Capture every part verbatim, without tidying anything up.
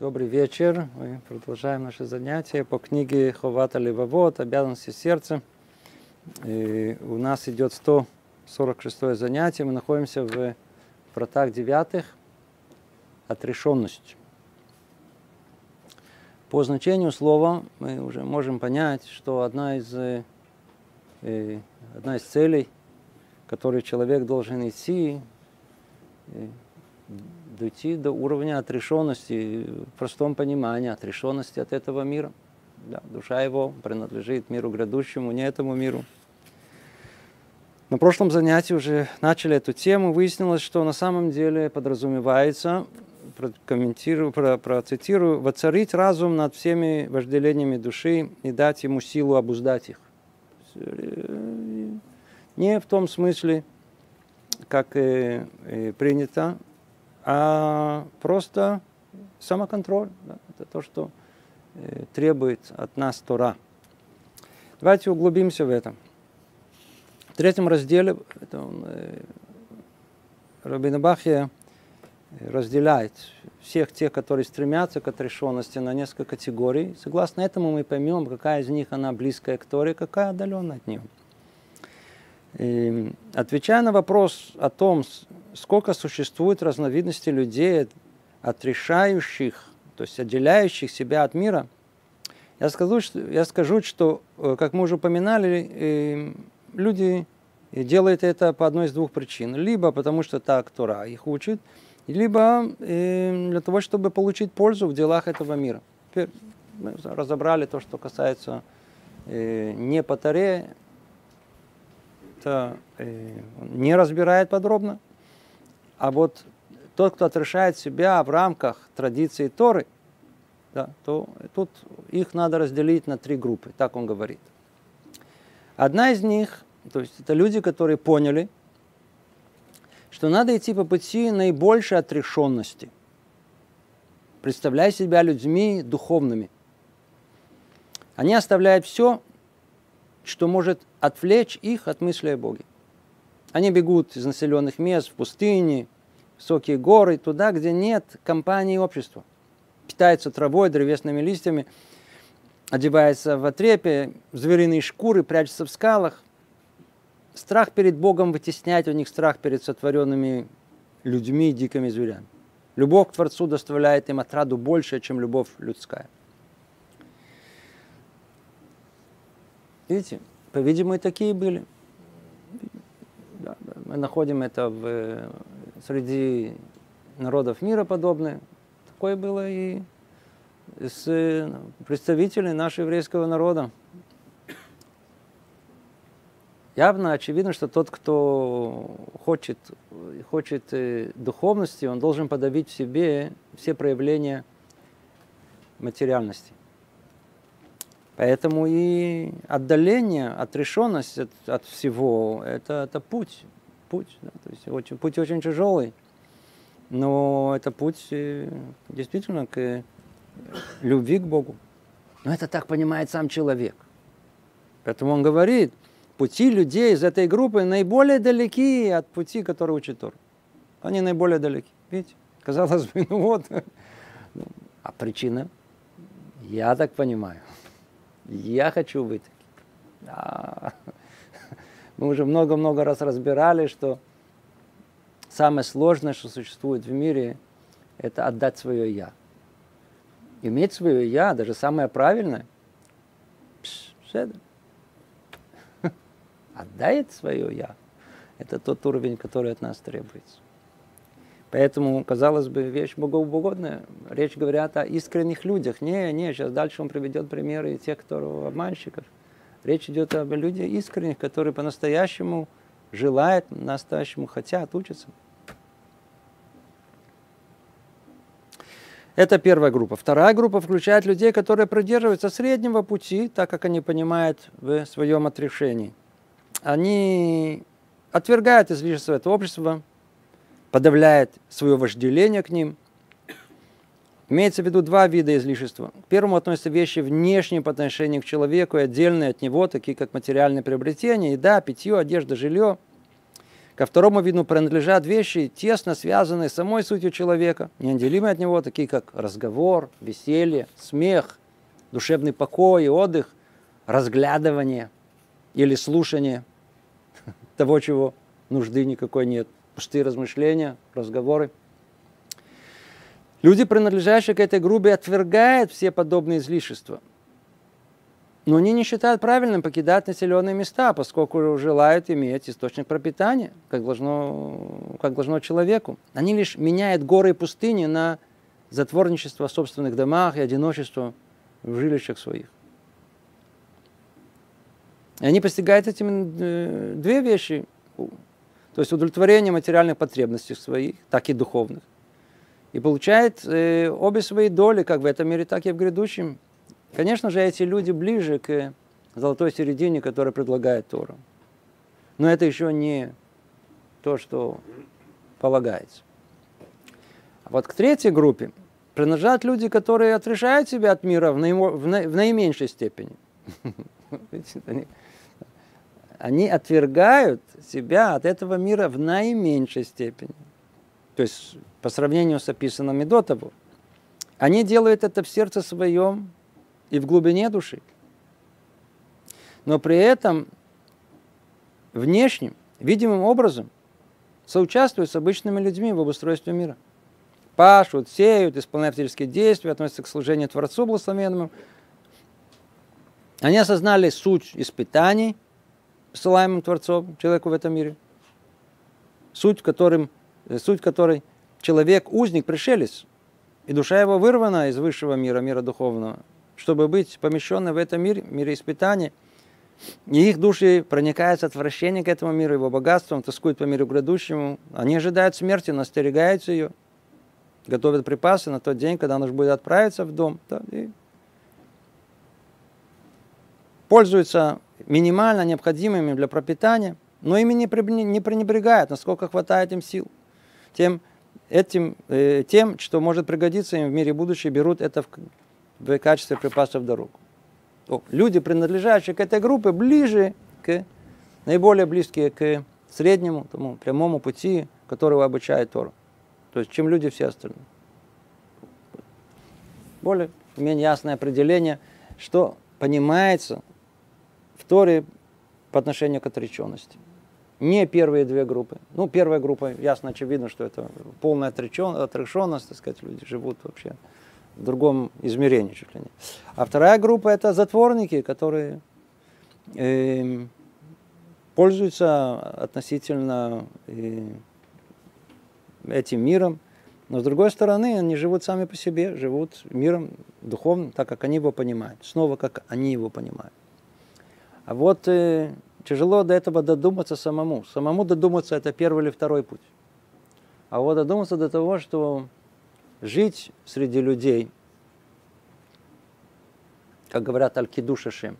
Добрый вечер. Мы продолжаем наше занятие по книге Ховат Левавот, обязанности сердца. И у нас идет сто сорок шестое занятие. Мы находимся в вратах девятых. Отрешенность. По значению слова мы уже можем понять, что одна из, э, одна из целей, которой человек должен идти, э, дойти до уровня отрешенности, в простом понимании, отрешенности от этого мира. Да, душа его принадлежит миру грядущему, не этому миру. На прошлом занятии уже начали эту тему, выяснилось, что на самом деле подразумевается, прокомментирую, про, процитирую, воцарить разум над всеми вожделениями души и дать ему силу обуздать их. Не в том смысле, как э, э, принято, а просто самоконтроль. Да, это то, что э, требует от нас Тора. Давайте углубимся в это. В третьем разделе это он, э, Рабейну Бахья разделяет всех тех, которые стремятся к отрешенности, на несколько категорий. Согласно этому мы поймем, какая из них она близкая к Торе, какая отдаленная от нее. И, отвечая на вопрос о том, сколько существует разновидностей людей, отрешающих, то есть отделяющих себя от мира, я скажу, что, я скажу, что, как мы уже упоминали, люди делают это по одной из двух причин. Либо потому, что так Тора их учит, либо для того, чтобы получить пользу в делах этого мира. Теперь мы разобрали то, что касается не по Торе, это не разбирает подробно. А вот тот, кто отрешает себя в рамках традиции Торы, да, то тут их надо разделить на три группы, так он говорит. Одна из них, то есть это люди, которые поняли, что надо идти по пути наибольшей отрешенности, представляя себя людьми духовными. Они оставляют все, что может отвлечь их от мысли о Боге. Они бегут из населенных мест в пустыни, высокие горы, туда, где нет компании общества. Питаются травой, древесными листьями, одеваются в отрепе, в звериные шкуры, прячутся в скалах. Страх перед Богом вытесняет у них страх перед сотворенными людьми и дикими зверями. Любовь к Творцу доставляет им отраду больше, чем любовь людская. Видите, по-видимому, и такие были. Да, да. Мы находим это в, среди народов мира подобное. Такое было и с представителями нашего еврейского народа. Явно очевидно, что тот, кто хочет, хочет духовности, он должен подавить в себе все проявления материальности. Поэтому и отдаление, отрешенность от, от всего, это, это путь. Путь, да, то есть очень, путь очень тяжелый. Но это путь действительно к любви к Богу. Но это так понимает сам человек. Поэтому он говорит, пути людей из этой группы наиболее далеки от пути, который учит Тора. Они наиболее далеки. Видите? Казалось бы, ну вот. А причина? Я так понимаю. Я хочу быть таким. Да. Мы уже много-много раз разбирали, что самое сложное, что существует в мире, это отдать свое «я». Иметь свое «я», даже самое правильное, отдает свое «я». Это тот уровень, который от нас требуется. Поэтому, казалось бы, вещь богоугодная. Речь говорят о искренних людях. Не, не, сейчас дальше он приведет примеры тех, кто обманщиков. Речь идет об людях искренних, которые по-настоящему желают, по-настоящему хотят учиться. Это первая группа. Вторая группа включает людей, которые придерживаются среднего пути, так как они понимают в своем отрешении. Они отвергают излишество этого общества, подавляет свое вожделение к ним. Имеется в виду два вида излишества. К первому относятся вещи внешние по отношению к человеку и отдельные от него, такие как материальные приобретения, еда, питье, одежда, жилье. Ко второму виду принадлежат вещи, тесно связанные с самой сутью человека, неотделимые от него, такие как разговор, веселье, смех, душевный покой и отдых, разглядывание или слушание того, чего нужды никакой нет, пустые размышления, разговоры. Люди, принадлежащие к этой группе, отвергают все подобные излишества. Но они не считают правильным покидать населенные места, поскольку желают иметь источник пропитания, как должно, как должно человеку. Они лишь меняют горы и пустыни на затворничество в собственных домах и одиночество в жилищах своих. И они постигают этим две вещи. То есть удовлетворение материальных потребностей своих, так и духовных. И получает э, обе свои доли, как в этом мире, так и в грядущем. Конечно же, эти люди ближе к золотой середине, которую предлагает Тора. Но это еще не то, что полагается. А вот к третьей группе принадлежат люди, которые отрешают себя от мира в, наимо, в, на, в наименьшей степени. Они отвергают себя от этого мира в наименьшей степени. То есть, по сравнению с описанными до того. Они делают это в сердце своем и в глубине души. Но при этом внешним, видимым образом соучаствуют с обычными людьми в обустройстве мира. Пашут, сеют, исполняют физические действия, относятся к служению Творцу благословенному. Они осознали суть испытаний, посылаемым Творцом человеку в этом мире. Суть, которым, суть которой человек узник, пришелец, и душа его вырвана из высшего мира, мира духовного, чтобы быть помещенной в этом мире, мире испытаний. И их души проникают с отвращением к этому миру, его богатством, тоскуют по миру грядущему. Они ожидают смерти, но остерегаются ее, готовят припасы на тот день, когда нужно будет отправиться в дом. Да, и пользуются минимально необходимыми для пропитания, но ими не пренебрегают, насколько хватает им сил. Тем, этим, э, тем, что может пригодиться им в мире будущем, берут это в, в качестве припасов в дорогу. О, люди, принадлежащие к этой группе, ближе к, наиболее близкие к среднему, тому прямому пути, которого обучает Тора. То есть, чем люди все остальные. Более-менее ясное определение, что понимается в Торе по отношению к отреченности. Не первые две группы. Ну, первая группа, ясно, очевидно, что это полная отрешенность, так сказать, люди живут вообще в другом измерении чуть ли не. А вторая группа – это затворники, которые э, пользуются относительно э, этим миром, но с другой стороны, они живут сами по себе, живут миром духовным, так как они его понимают, снова как они его понимают. А вот э, тяжело до этого додуматься самому. Самому додуматься – это первый или второй путь. А вот додуматься до того, что жить среди людей, как говорят, аль-кидуш Ашем,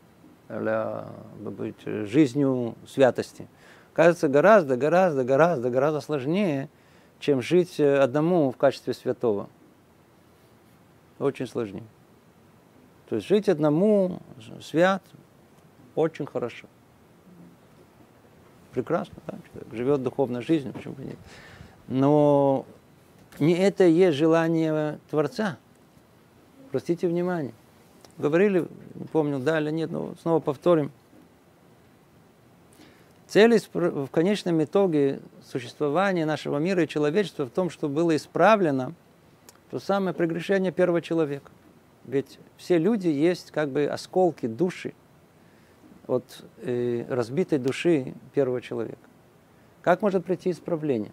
быть жизнью святости, кажется гораздо, гораздо, гораздо, гораздо сложнее, чем жить одному в качестве святого. Очень сложнее. То есть жить одному, свят, очень хорошо. Прекрасно, да? Человек живет духовной жизнью, почему бы нет. Но не это и есть желание Творца. Простите внимание. Говорили, не помню, да или нет, но снова повторим. Цель в конечном итоге существования нашего мира и человечества в том, чтобы было исправлено то самое прегрешение первого человека. Ведь все люди есть как бы осколки души от э, разбитой души первого человека. Как может прийти исправление?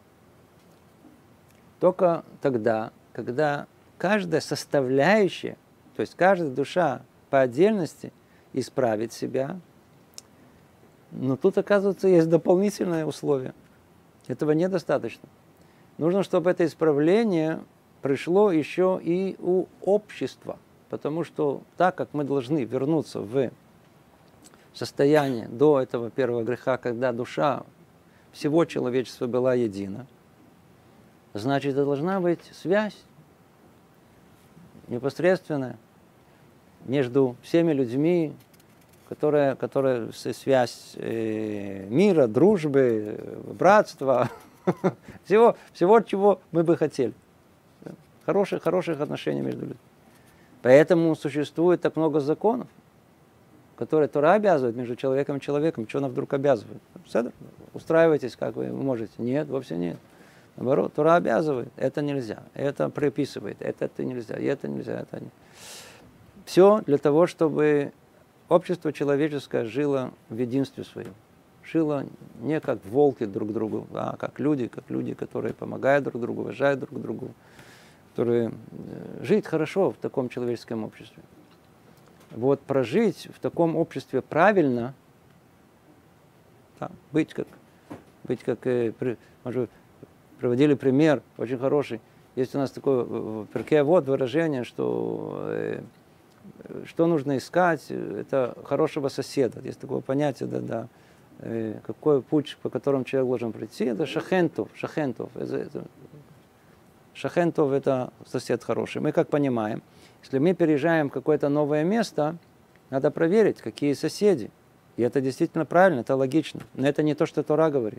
Только тогда, когда каждая составляющая, то есть каждая душа по отдельности исправит себя. Но тут, оказывается, есть дополнительное условие. Этого недостаточно. Нужно, чтобы это исправление пришло еще и у общества. Потому что так как мы должны вернуться в состояние до этого первого греха, когда душа всего человечества была едина, значит, должна быть связь непосредственная между всеми людьми, которая, которая связь э, мира, дружбы, братства, всего, всего, чего мы бы хотели. Хороших, хороших отношений между людьми. Поэтому существует так много законов, которые Тора обязывает между человеком и человеком. Что она вдруг обязывает? Устраивайтесь, как вы можете. Нет, вовсе нет. Наоборот, Тора обязывает. Это нельзя. Это приписывает. Это, это нельзя. И это нельзя. Это не... Все для того, чтобы общество человеческое жило в единстве своем. Жило не как волки друг другу, а как люди, как люди, которые помогают друг другу, уважают друг друга, которые жить хорошо в таком человеческом обществе. Вот прожить в таком обществе правильно, да, быть как, быть как, э, может, приводили пример очень хороший. Есть у нас такое в Перкей Авот выражение, что э, что нужно искать, это хорошего соседа. Есть такое понятие, да, да. Э, какой путь, по которому человек должен прийти, это шахентов, шахентов. Это, это, шахентов это сосед хороший. Мы как понимаем, если мы переезжаем в какое-то новое место, надо проверить, какие соседи. И это действительно правильно, это логично. Но это не то, что Тора говорит.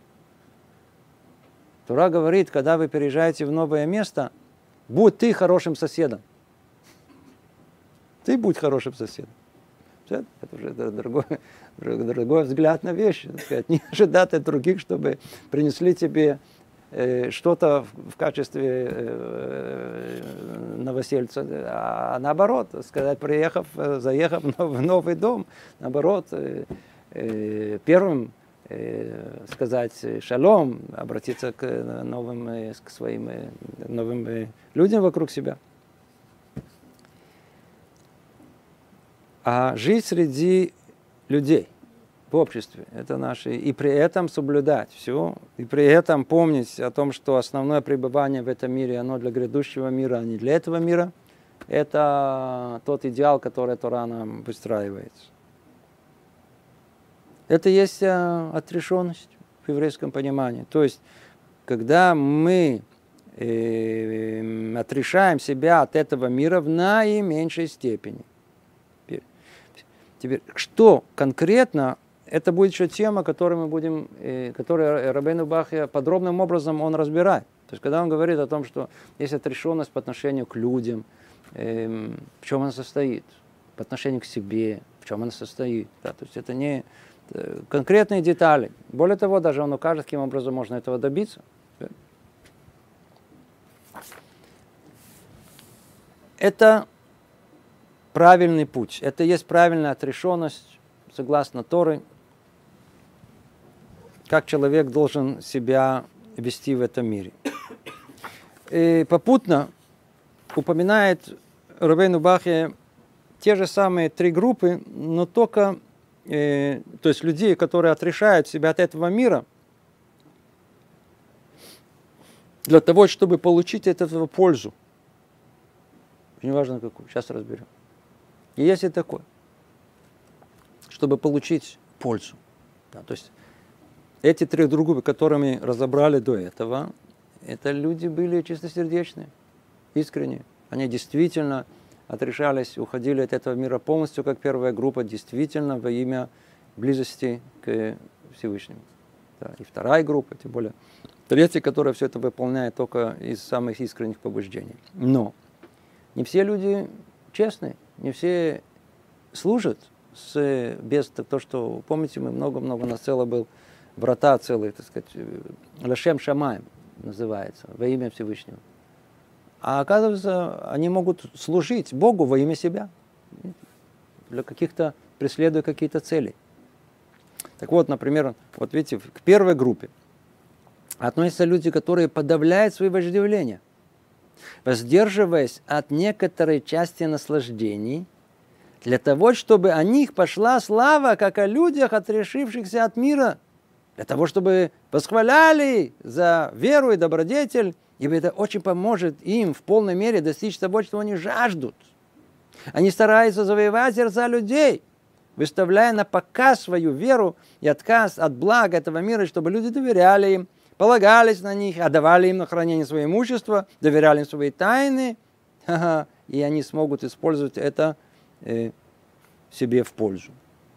Тора говорит, когда вы переезжаете в новое место, будь ты хорошим соседом. Ты будь хорошим соседом. Это уже другой, другой взгляд на вещи. Так сказать. Не ожидать от других, чтобы принесли тебе что-то в качестве э, новосельца, а наоборот, сказать, приехав, заехав в новый дом, наоборот, э, э, первым э, сказать шалом, обратиться к новым, э, к своим э, новым э, людям вокруг себя. А жить среди людей в обществе, это наше, и при этом соблюдать все, и при этом помнить о том, что основное пребывание в этом мире, оно для грядущего мира, а не для этого мира, это тот идеал, который Тора нам выстраивает. Это есть отрешенность в еврейском понимании. То есть, когда мы э, отрешаем себя от этого мира в наименьшей степени. Теперь, что конкретно, это будет еще тема, которую мы будем, э, которую Рабейну Бахья подробным образом он разбирает. То есть, когда он говорит о том, что есть отрешенность по отношению к людям, э, в чем она состоит, по отношению к себе, в чем она состоит. Да, то есть, это не э, конкретные детали. Более того, даже он укажет, каким образом можно этого добиться. Это правильный путь. Это есть правильная отрешенность, согласно Торы, как человек должен себя вести в этом мире. И попутно упоминает Рабейну Бахья те же самые три группы, но только, э, то есть людей, которые отрешают себя от этого мира, для того, чтобы получить от этого пользу. Неважно какую, сейчас разберем. И есть и такое, чтобы получить пользу. Да, то есть эти три группы, которыми разобрали до этого, это люди были чистосердечные, искренние. Они действительно отрешались, уходили от этого мира полностью, как первая группа, действительно во имя близости к Всевышнему. Да, и вторая группа, тем более третья, которая все это выполняет только из самых искренних побуждений. Но не все люди честные, не все служат с, без того, что, помните, мы много-много, у нас целый был, врата целые, так сказать, Лашем Шамаем называется, во имя Всевышнего. А оказывается, они могут служить Богу во имя себя, для каких-то, преследуя какие-то цели. Так вот, например, вот видите, к первой группе относятся люди, которые подавляют свои вожделения, воздерживаясь от некоторой части наслаждений, для того, чтобы о них пошла слава, как о людях, отрешившихся от мира, для того, чтобы восхваляли за веру и добродетель, ибо это очень поможет им в полной мере достичь того, чего они жаждут. Они стараются завоевать сердца людей, выставляя на показ свою веру и отказ от блага этого мира, чтобы люди доверяли им, полагались на них, отдавали им на хранение свое имущество, доверяли им свои тайны, и они смогут использовать это э, себе в пользу.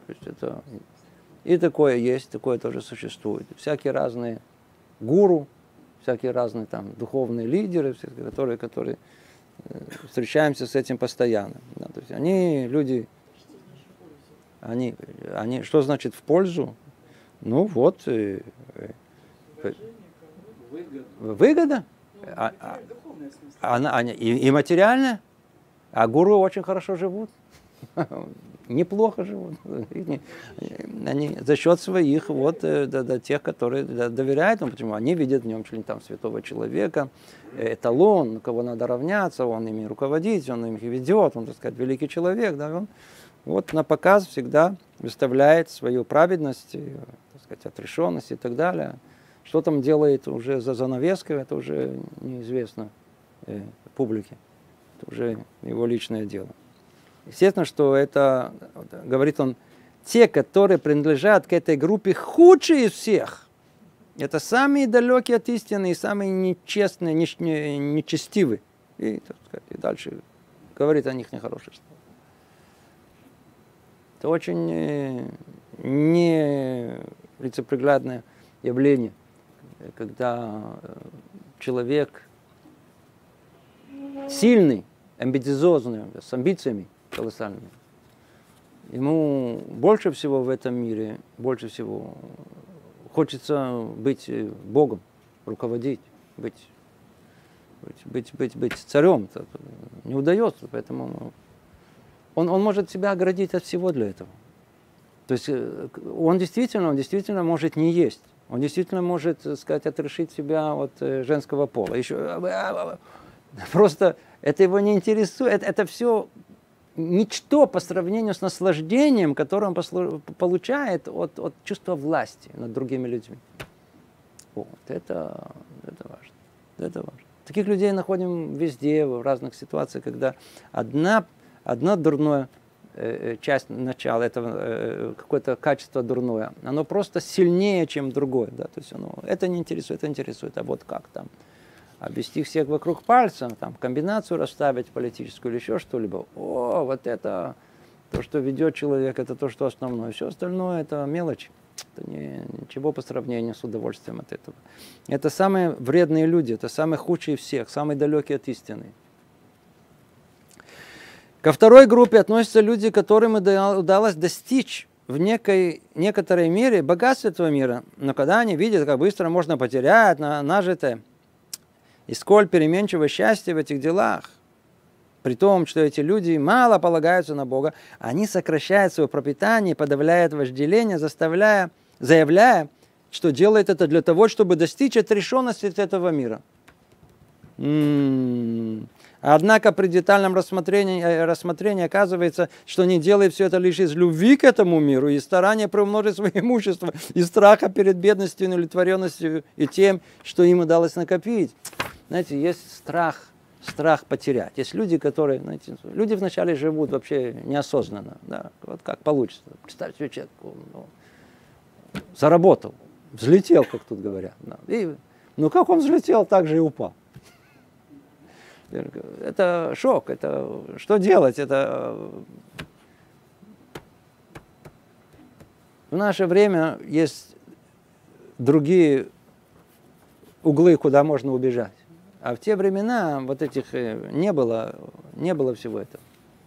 То есть это... И такое есть, такое тоже существует. Всякие разные гуру, всякие разные там духовные лидеры, которые, которые встречаемся с этим постоянно. Да, то есть они, люди, они, они, что значит в пользу? Ну вот, э, э, выгода. А, а, она, они, и, и материальная. А гуру очень хорошо живут. Неплохо живут. Они за счет своих, вот, да, да, тех, которые да, доверяют ему, почему они видят в нем член там святого человека, эталон, на кого надо равняться, он ими руководит, он им ведет, он, так сказать, великий человек, да, он вот на показ всегда выставляет свою праведность, так сказать, отрешенность и так далее. Что там делает уже за занавеской, это уже неизвестно э, публике, это уже его личное дело. Естественно, что это, говорит он, те, которые принадлежат к этой группе, худшие из всех. Это самые далекие от истины и самые нечестные, нечестивые. И, так сказать, и дальше говорит о них нехорошие слова. Это очень нелицеприглядное явление, когда человек сильный, амбициозный, с амбициями колоссальными, ему больше всего в этом мире, больше всего хочется быть Богом, руководить, быть, быть, быть, быть царем. Это не удается, поэтому он, он может себя оградить от всего для этого. То есть он действительно, он действительно может не есть. Он действительно может, так сказать, отрешить себя от женского пола. Еще, просто это его не интересует. Это, это все ничто по сравнению с наслаждением, которое он послу- получает от, от чувства власти над другими людьми. Вот, это, это важно. Это важно. Таких людей находим везде, в разных ситуациях, когда одна, одна дурная э, часть начала, это э, какое-то качество дурное, оно просто сильнее, чем другое. Да? То есть оно, это не интересует, это интересует, а вот как там. Обвести всех вокруг пальца, там, комбинацию расставить политическую или еще что-либо. О, вот это то, что ведет человек, это то, что основное. Все остальное это мелочи. Это не, ничего по сравнению с удовольствием от этого. Это самые вредные люди, это самые худшие всех, самые далекие от истины. Ко второй группе относятся люди, которым удалось достичь в некой, некоторой мере богатства этого мира. Но когда они видят, как быстро можно потерять на, нажитое, и сколь переменчиво счастье в этих делах, при том, что эти люди мало полагаются на Бога, они сокращают свое пропитание, подавляют вожделение, заставляя, заявляя, что делает это для того, чтобы достичь отрешенности от этого мира. М-м-м. Однако при детальном рассмотрении, рассмотрении оказывается, что они делают все это лишь из любви к этому миру и старания приумножить свое имущество, и страха перед бедностью, неудовлетворенностью и тем, что им удалось накопить. Знаете, есть страх, страх потерять. Есть люди, которые, знаете, люди вначале живут вообще неосознанно, да, вот как получится. Представьте себе, человек ну, заработал, взлетел, как тут говорят. Да, и, ну как он взлетел, так же и упал. Это шок, это что делать? Это в наше время есть другие углы, куда можно убежать. А в те времена вот этих не было, не было всего этого.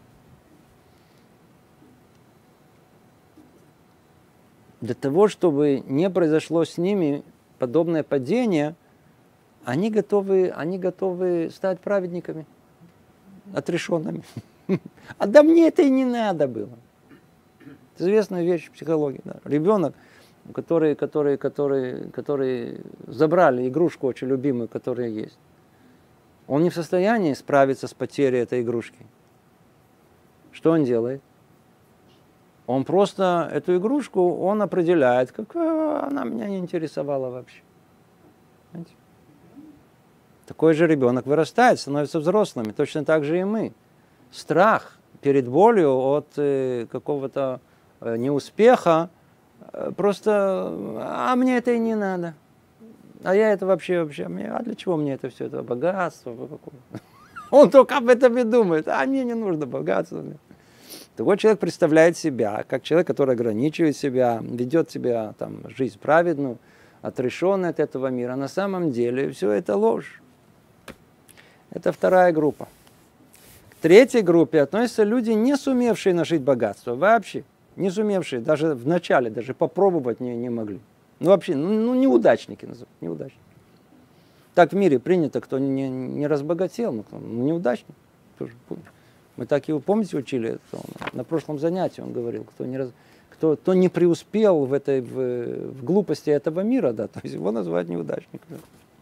Для того, чтобы не произошло с ними подобное падение, они готовы, они готовы стать праведниками, отрешенными. А да мне это и не надо было. Это известная вещь в психологии. Да. Ребенок, который, который, который, который забрали игрушку очень любимую, которая есть, он не в состоянии справиться с потерей этой игрушки. Что он делает? Он просто эту игрушку, он определяет, как она меня не интересовала вообще. Понимаете? Такой же ребенок вырастает, становится взрослым, точно так же и мы. Страх перед болью от э, какого-то э, неуспеха, э, просто, а мне это и не надо. А я это вообще, вообще, а для чего мне это все, это богатство? Он только об этом и думает, а мне не нужно богатство. Такой человек представляет себя, как человек, который ограничивает себя, ведет себя, там, жизнь праведную, отрешенный от этого мира. На самом деле все это ложь. Это вторая группа. К третьей группе относятся люди, не сумевшие нажить богатство. Вообще. Не сумевшие. Даже в начале, даже попробовать не, не могли. Ну вообще, ну, ну неудачники называют. Неудачники. Так в мире принято, кто не, не разбогател, ну, ну неудачник. Тоже, мы так его, помните, учили? Это, на прошлом занятии он говорил, кто не, раз, кто, кто не преуспел в, этой, в, в глупости этого мира, да, то есть его называют неудачником.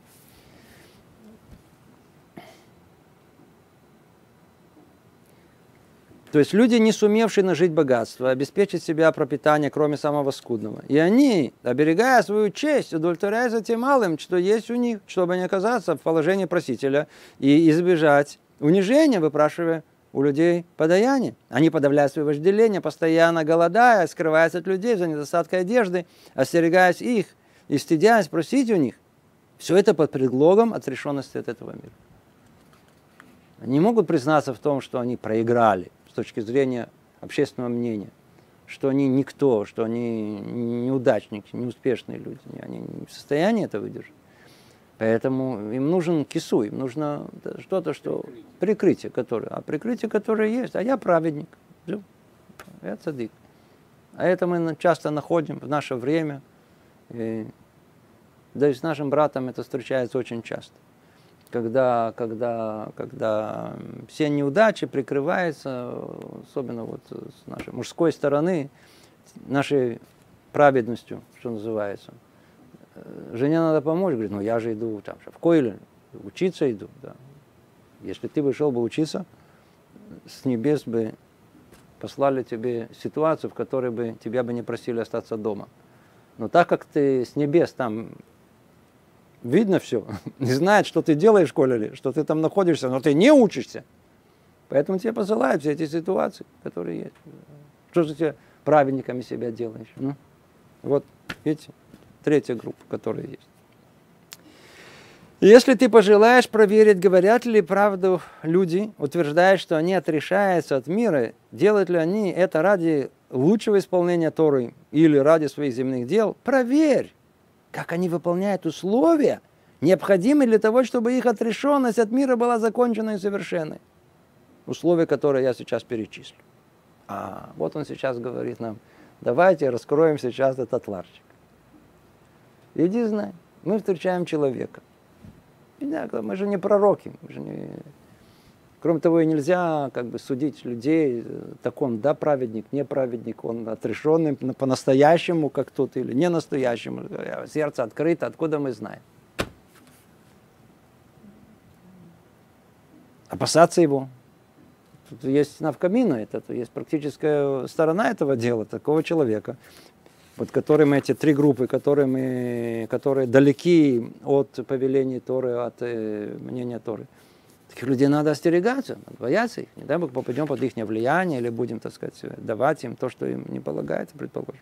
То есть люди, не сумевшие нажить богатство, обеспечить себя пропитание, кроме самого скудного. И они, оберегая свою честь, удовлетворяются тем малым, что есть у них, чтобы не оказаться в положении просителя и избежать унижения, выпрашивая у людей подаяние. Они подавляют свое вожделение, постоянно голодая, скрываясь от людей за недостатком одежды, остерегаясь их и стыдясь просить у них. Все это под предлогом отрешенности от этого мира. Они не могут признаться в том, что они проиграли с точки зрения общественного мнения, что они никто, что они неудачники, неуспешные люди. Они не в состоянии это выдержать. Поэтому им нужен кису, им нужно что-то, что прикрытие, которое, а прикрытие, которое есть, а я праведник, я цадик. А это мы часто находим в наше время, и, да и с нашим братом это встречается очень часто, когда, когда, когда все неудачи прикрываются, особенно вот с нашей мужской стороны, нашей праведностью, что называется. Жене надо помочь, говорит, ну я же иду там, в Койле, учиться иду. Да. Если ты бы шел бы учиться, с небес бы послали тебе ситуацию, в которой бы тебя бы не просили остаться дома. Но так как ты с небес там видно все, не знает, что ты делаешь в школе, что ты там находишься, но ты не учишься, поэтому тебе посылают все эти ситуации, которые есть. Что же ты праведниками себя делаешь? Ну, вот, видите? Третья группа, которая есть. Если ты пожелаешь проверить, говорят ли правду люди, утверждая, что они отрешаются от мира, делают ли они это ради лучшего исполнения Торы или ради своих земных дел, проверь, как они выполняют условия, необходимые для того, чтобы их отрешенность от мира была закончена и совершенной. Условия, которые я сейчас перечислю. А вот он сейчас говорит нам, давайте раскроем сейчас этот ларчик. Иди знай, мы встречаем человека. Мы же не пророки. Мы же не... Кроме того, и нельзя как бы судить людей, так он, да, праведник, не праведник, он отрешенный по-настоящему, как тут, или не настоящему. Сердце открыто, откуда мы знаем? Опасаться его. Тут есть навкамина, это есть практическая сторона этого дела, такого человека. Вот которые мы, эти три группы, которые, мы, которые далеки от повеления Торы, от э, мнения Торы. Таких людей надо остерегаться, надо бояться их. Не дай Бог попадем под их влияние или будем, так сказать, давать им то, что им не полагается, предположим.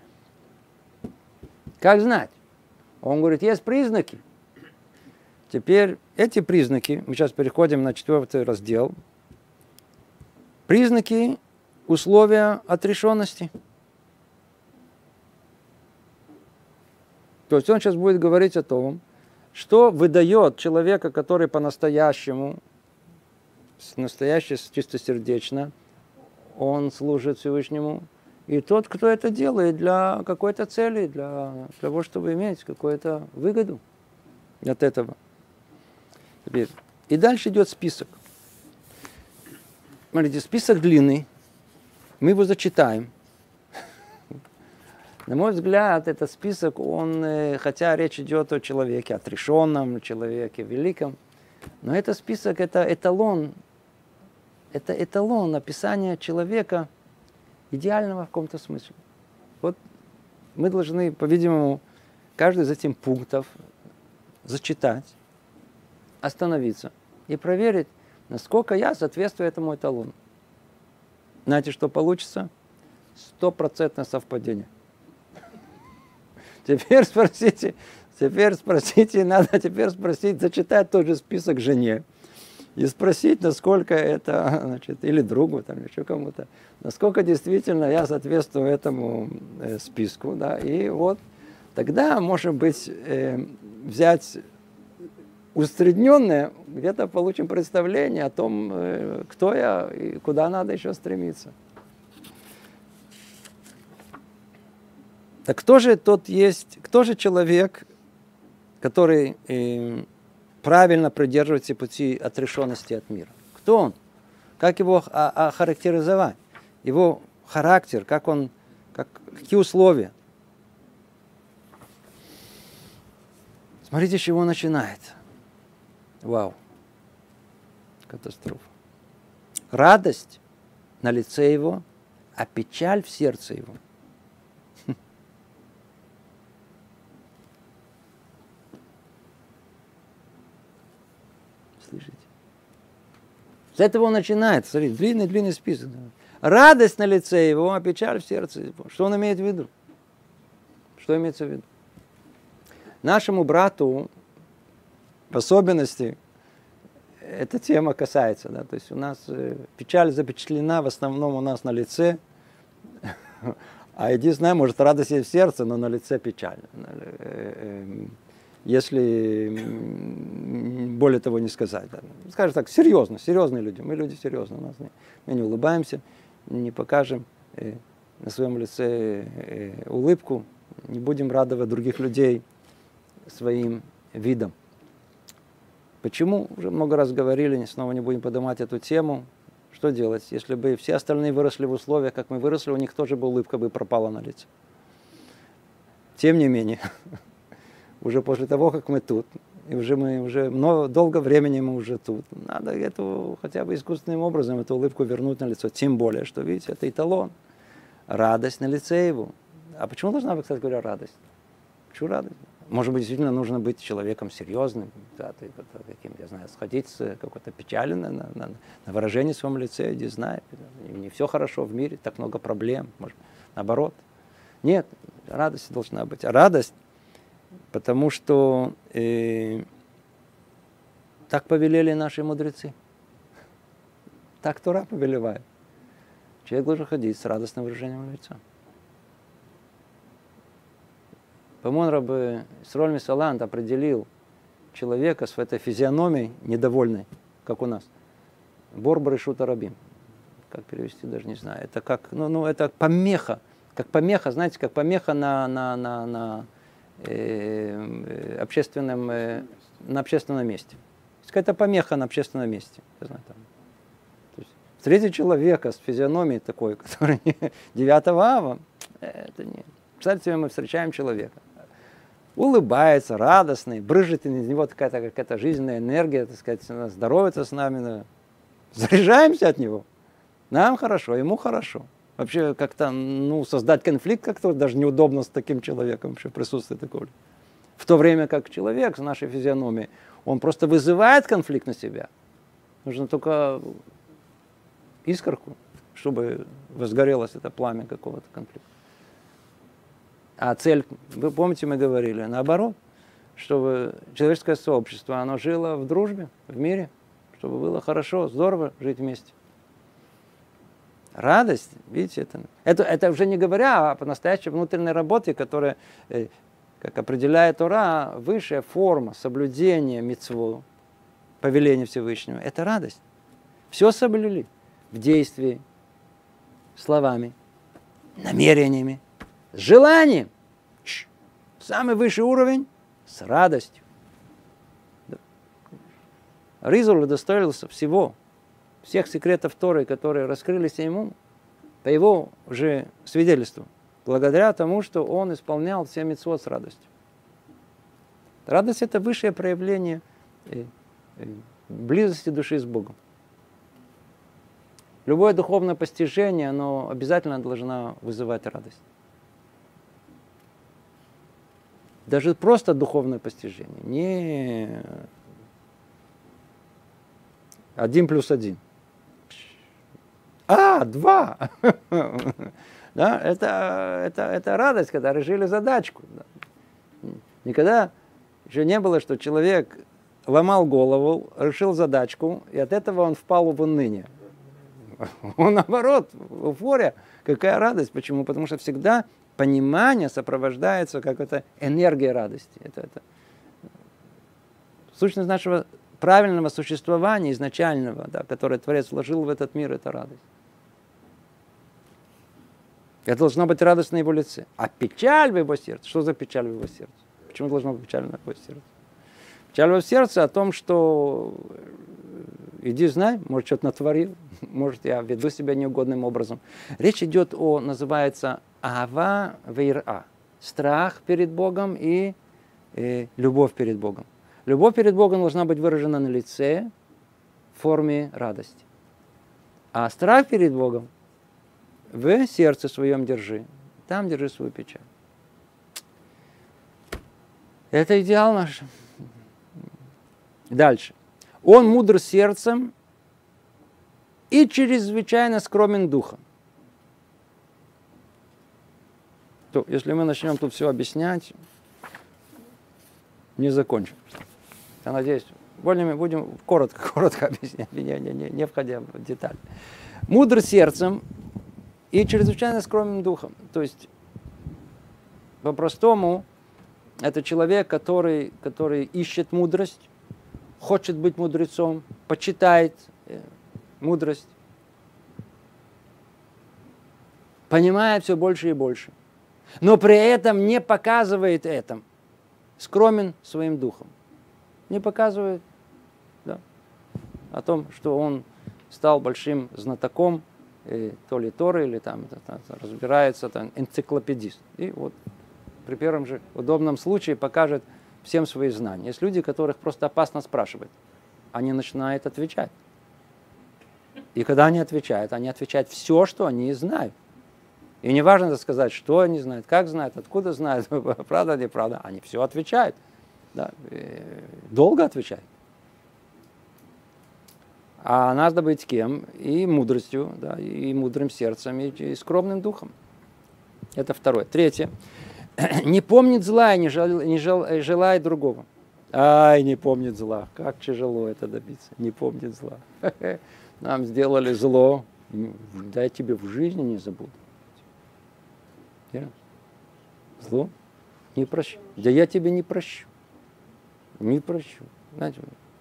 Как знать? Он говорит, есть признаки. Теперь эти признаки, мы сейчас переходим на четвертый раздел. Признаки условия отрешенности. То есть он сейчас будет говорить о том, что выдает человека, который по-настоящему, настоящий, чистосердечно, он служит Всевышнему. И тот, кто это делает для какой-то цели, для того, чтобы иметь какую-то выгоду от этого. Теперь. И дальше идет список. Смотрите, список длинный. Мы его зачитаем. На мой взгляд, этот список, он, хотя речь идет о человеке отрешенном, человеке великом, но этот список, это эталон, это эталон описания человека идеального в каком-то смысле. Вот мы должны, по-видимому, каждый из этих пунктов зачитать, остановиться и проверить, насколько я соответствую этому эталону. Знаете, что получится? Стопроцентное совпадение. Теперь спросите, теперь спросите, надо теперь спросить, зачитать тот же список жене. и спросить, насколько это, значит, или другу, там, еще кому-то, насколько действительно я соответствую этому э, списку, да, и вот тогда, может быть, э, взять усредненное, где-то получим представление о том, э, кто я и куда надо еще стремиться. Так кто же тот есть, кто же человек, который э, правильно придерживается пути отрешенности от мира? Кто он? Как его охарактеризовать? Его характер, как он, как, какие условия? Смотрите, с чего он начинает. Вау. Катастрофа. Радость на лице его, а печаль в сердце его. Слышите? С этого он начинает. Смотрите, длинный-длинный список. Радость на лице его, а печаль в сердце его. Что он имеет в виду? Что имеется в виду? Нашему брату, в особенности, эта тема касается. Да? То есть у нас печаль запечатлена в основном у нас на лице. А единственное, может, радость есть в сердце, но на лице печаль. Если более того не сказать. Да. Скажем так, серьезно, серьезные люди. Мы люди серьезные. У нас не, мы не улыбаемся, не покажем э, на своем лице э, улыбку, не будем радовать других людей своим видом. Почему? Уже много раз говорили, снова не будем поднимать эту тему. Что делать? Если бы все остальные выросли в условиях, как мы выросли, у них тоже бы улыбка бы пропала на лице. Тем не менее, уже после того, как мы тут, и уже мы уже много, долго времени мы уже тут, надо эту хотя бы искусственным образом эту улыбку вернуть на лицо. Тем более, что, видите, это эталон. Радость на лице его. А почему должна быть, кстати говоря, радость? Почему радость? Может быть, действительно нужно быть человеком серьезным, да, каким, я знаю, сходить с какой-то печали на, на, на выражение в своем лице, не знаю. Не все хорошо в мире, так много проблем. Может, наоборот. Нет, радость должна быть. А радость, потому что э, так повелели наши мудрецы. Так Тора повелевает. Человек должен ходить с радостным выражением лица. По-моему, Рабби Исроэль Мисалант определил человека с этой физиономией недовольной, как у нас. Бор баришута рабим. Как перевести, даже не знаю. Это как, ну, ну это помеха. Как помеха, знаете, как помеха на, на, на, на, э, общественном, э, на общественном месте. Какая-то помеха на общественном месте. Я знаю, там. То есть, встретить человека с физиономией такой, который девятого ава, это не. Представьте себе, мы встречаем человека. Улыбается, радостный, брызжет из него какая-то какая-то жизненная энергия, так сказать, здоровается с нами. Да. Заряжаемся от него. Нам хорошо, ему хорошо. Вообще как-то, ну, создать конфликт как-то даже неудобно с таким человеком, вообще присутствие такого. В то время как человек с нашей физиономией, он просто вызывает конфликт на себя. Нужно только искорку, чтобы возгорелось это пламя какого-то конфликта. А цель, вы помните, мы говорили, наоборот, чтобы человеческое сообщество, оно жило в дружбе, в мире, чтобы было хорошо, здорово жить вместе. Радость, видите, это, это, это уже не говоря о по-настоящей внутренней работе, которая, как определяет Тора, высшая форма соблюдения мицвот, повеления Всевышнего, это радость. Все соблюли в действии, словами, намерениями, с желанием. Самый высший уровень с радостью. Ризуль удостоился всего, всех секретов Торы, которые раскрылись ему, по его же свидетельству, благодаря тому, что он исполнял все мицвот с радостью. Радость – это высшее проявление близости души с Богом. Любое духовное постижение, оно обязательно должно вызывать радость. Даже просто духовное постижение. Не один плюс один. А, два. Да, это, это, это радость, когда решили задачку. Никогда еще не было, что человек ломал голову, решил задачку, и от этого он впал в уныние. Он наоборот, эйфория. Какая радость. Почему? Потому что всегда понимание сопровождается какой-то энергией радости. Это, это. Сущность нашего правильного существования изначального, да, которое Творец вложил в этот мир, это радость. Это должно быть радость на его лице. А печаль в его сердце, что за печаль в его сердце? Почему должно быть печаль на его сердце? Печаль в его сердце о том, что иди знай, может, что-то натворил, может, я веду себя неугодным образом. Речь идет о, называется, ава вейра, страх перед Богом и, и любовь перед Богом. Любовь перед Богом должна быть выражена на лице в форме радости. А страх перед Богом в сердце своем держи. Там держи свою печаль. Это идеал наш. Дальше. Он мудр сердцем и чрезвычайно скромен духом. То, если мы начнем тут все объяснять, не закончим. Я надеюсь, более будем коротко, коротко объяснять, не, не, не, не входя в детали. Мудр сердцем и чрезвычайно скромным духом. То есть, по-простому, это человек, который, который ищет мудрость, хочет быть мудрецом, почитает мудрость, понимает все больше и больше, но при этом не показывает это, скромен своим духом. Не показывает, да, о том, что он стал большим знатоком, и то ли Торы, или там, там разбирается, там, энциклопедист. И вот при первом же удобном случае покажет всем свои знания. Есть люди, которых просто опасно спрашивать. Они начинают отвечать. И когда они отвечают, они отвечают все, что они знают. И не важно сказать, что они знают, как знают, откуда знают, правда, неправда. Они все отвечают. Да, долго отвечают. А надо быть кем? И мудростью, да, и мудрым сердцем, и, и скромным духом. Это второе. Третье. Не помнит зла и не, жел, не жел, желает другого. Ай, не помнит зла. Как тяжело это добиться. Не помнит зла. Нам сделали зло. Да я тебе в жизни не забуду. Зло не прощу. Да я тебе не прощу. Не прощу. Знаете,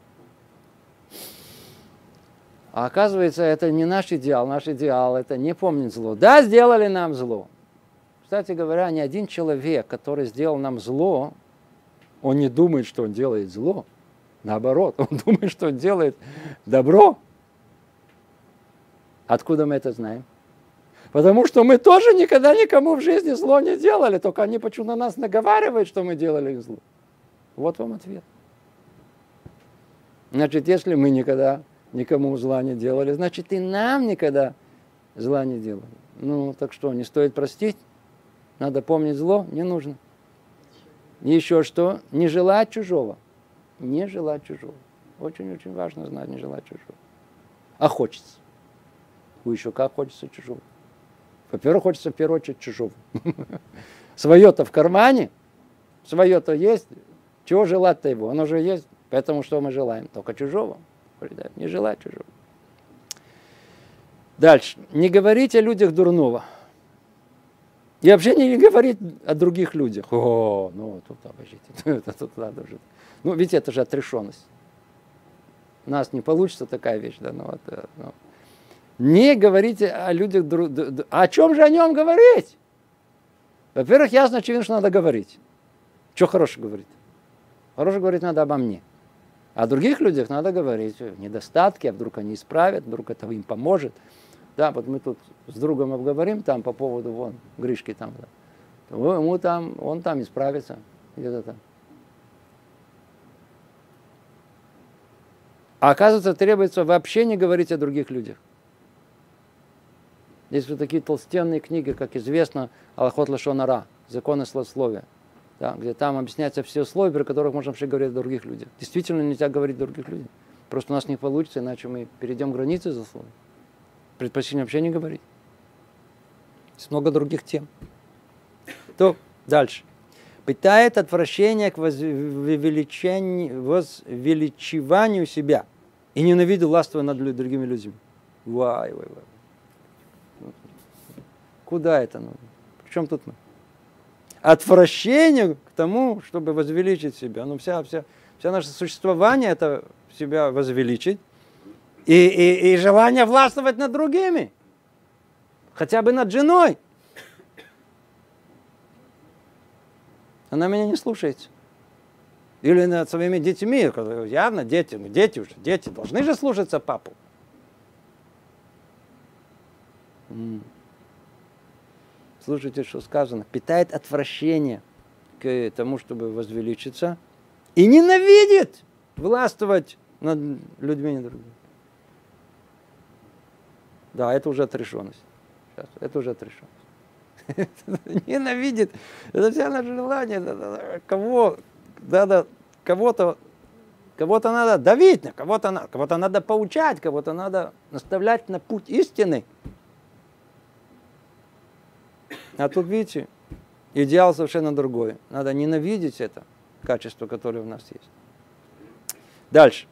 а оказывается, это не наш идеал. Наш идеал – это не помнить зло. Да, сделали нам зло. Кстати говоря, ни один человек, который сделал нам зло, он не думает, что он делает зло. Наоборот, он думает, что он делает добро. Откуда мы это знаем? Потому что мы тоже никогда никому в жизни зло не делали, только они почему-то на нас наговаривают, что мы делали зло. Вот вам ответ. Значит, если мы никогда никому зла не делали, значит, и нам никогда зла не делали. Ну, так что, не стоит простить? Надо помнить зло? Не нужно. Еще что? Не желать чужого. Не желать чужого. Очень-очень важно знать, не желать чужого. А хочется. Ну, еще как хочется чужого. Во-первых, хочется в первую очередь чужого. Свое-то в кармане, свое-то есть. Чего желать-то его? Оно же есть. Поэтому что мы желаем? Только чужого. Не желать чужого. Дальше. Не говорить о людях дурного. И вообще не говорить о других людях. О, ну тут обождите. Тут надо жить. Ну, ведь это же отрешенность. У нас не получится такая вещь. Да? Ну, вот, ну. Не говорите о людях дурных. А о чем же о нем говорить? Во-первых, ясно, очевидно, что надо говорить. Что хорошего говорить? Хорошего говорить надо обо мне. А о других людях надо говорить недостатки, а вдруг они исправят, вдруг это им поможет. Да, вот мы тут с другом обговорим там по поводу вон Гришки там. Да. Ему там, он там исправится. Где-то там. А оказывается, требуется вообще не говорить о других людях. Есть вот такие толстенные книги, как известно, Алахот лашон ара, законы злословия. Да, где там объясняются все условия, при которых можно вообще говорить о других людях. Действительно нельзя говорить о других людях. Просто у нас не получится, иначе мы перейдем границы злословия. Предпочтение вообще не говорить. Есть много других тем. То дальше. питает отвращение к возвеличению, возвеличиванию себя и ненавидит властвовать над другими людьми. Вай, вай, вай. Куда это нужно? При чем тут мы? Отвращение к тому, чтобы возвеличить себя. Ну, вся, вся, вся наше существование это себя возвеличить. И, и, и желание властвовать над другими. Хотя бы над женой. Она меня не слушается. Или над своими детьми. Явно дети, ну дети уже, дети должны же слушаться папу. Слушайте, что сказано. Питает отвращение к тому, чтобы возвеличиться. И ненавидит властвовать над людьми и другими. Да, это уже отрешенность. Сейчас, это уже отрешенность. Ненавидит. Это вся наше желание. Кого, надо, кого-то, кого-то надо давить, на кого-то, надо, кого-то надо поучать, кого-то надо наставлять на путь истины. А тут, видите, идеал совершенно другой. Надо ненавидеть это качество, которое у нас есть. Дальше.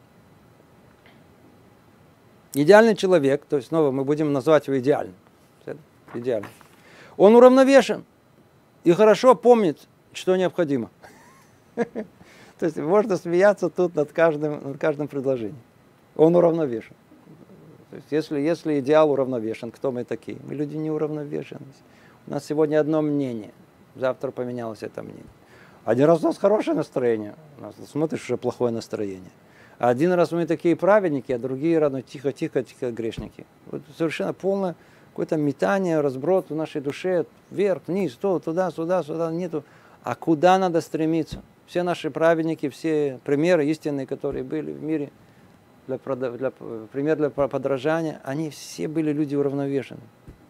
Идеальный человек, то есть снова мы будем называть его идеальным. Идеальным. Он уравновешен и хорошо помнит, что необходимо. То есть можно смеяться тут над каждым, над каждым предложением. Он уравновешен. То есть если, если идеал уравновешен, кто мы такие? Мы люди неуравновешенные. У нас сегодня одно мнение, завтра поменялось это мнение. Один раз у нас хорошее настроение, у нас, смотришь, уже плохое настроение. А один раз мы такие праведники, а другие раз ну, тихо, тихо, тихо грешники. Вот совершенно полное какое-то метание, разброд в нашей душе, вверх, вниз, то, туда, сюда, сюда, нету. А куда надо стремиться? Все наши праведники, все примеры истинные, которые были в мире, для, для, пример для подражания, они все были люди уравновешенные.